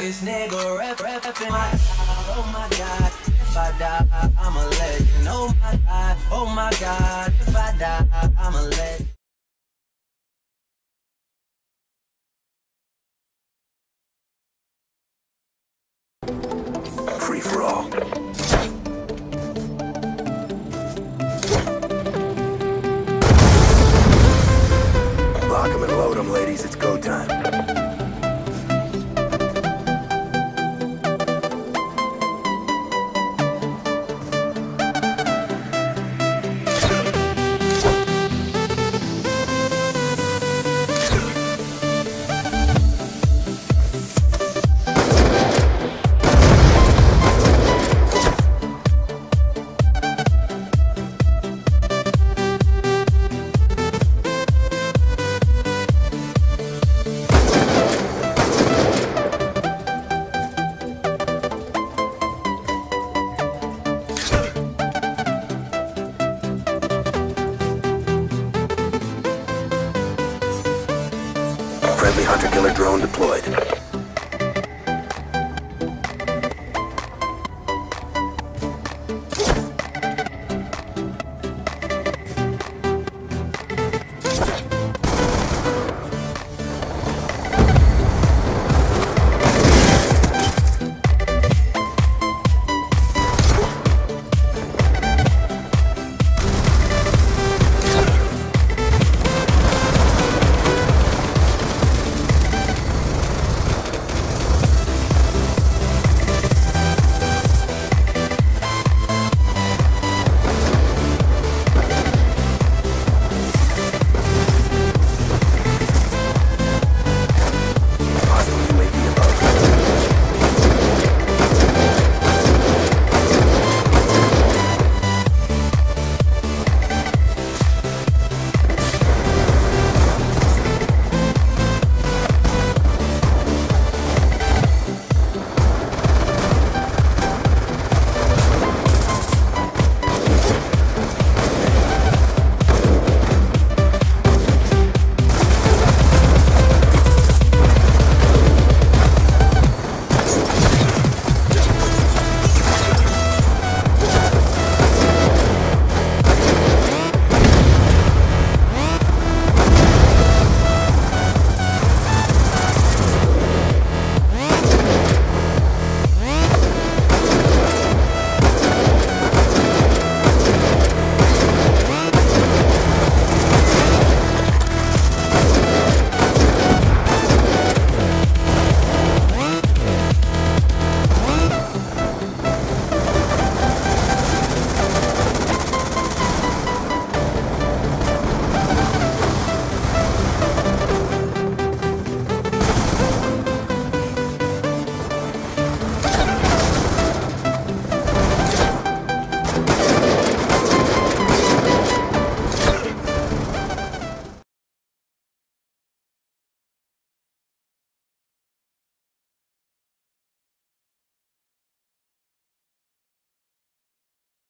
this nigga rapping my oh my god, if I die, I'm a legend. Oh my god, if I die, I'm a legend. Free for all. Lock 'em and load 'em, ladies. It's go time. Friendly hunter-killer drone deployed.